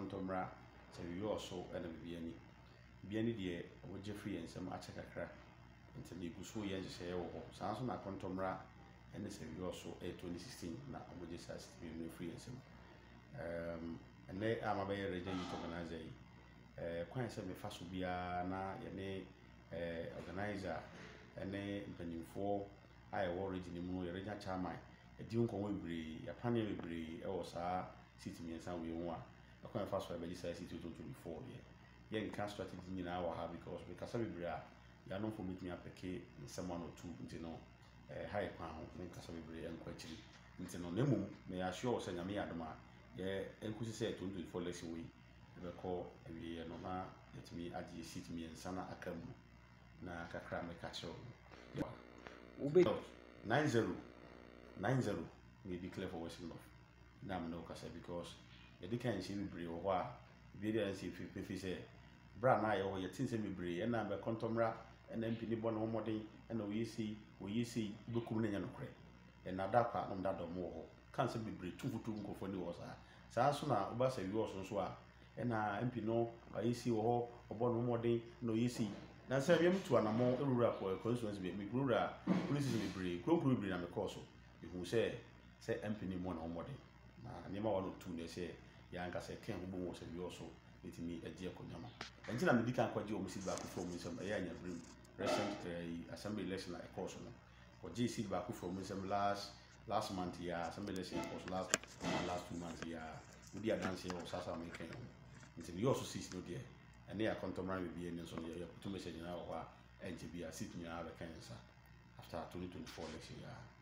contomra so we also and biani de woje free and some acha kakra nti na iguso ye nhye wo san so na contomra and say we also 2016 na woje sas be free and some and they am a regional youth organizer kwan se me fa so bia na ye ne organizer ene mpanimfo ai wo regional mu ye regional chairman edi nkonwo bebre ya panel bebre e wo saa city miensa we ho a akwan fa so be sas city 2024 ye nka strategy nyina wa ha because we kasa bebre a ya no for meet me apeke someone or two nti no high kwa ho nka bebre enkwa chiri nti no nemu me ya sure say nyame yadoma ye enkusi say 2024 election we be call we no na let me agi city miensa na akamu na kakra me catch ube 90 we declare for Western North nam no kasa because the dekan she bebre ho a be there say fi say bra na ye ho ye tin say bebre na be contomra na mp ni bon ho modern na we see bekum na nya no kre na dapa no da do mo ho kan say bebre tufutu nkofo ni wo sa so na oba say we so a na mp no we see wo ho bon ho modern na we see na say we mtu anamo ewura for constituency be mi grura police bebre kro bebre na me course who say mp ni mo na omode na nema wa no tu na say ya nka say ken ho bo say we also letimi agye akonyama enti na medika kwaje o misi ba ku from nsem ya nya brim recent assembly election like course no ko GC ba ku from nsem last month ya assembly election course last 2 months ya udi adance o sasa me ken enti we also see no there and they are contemporary be any so ya put message na wa NGB sit nyina ba kan sa after 2024 election ya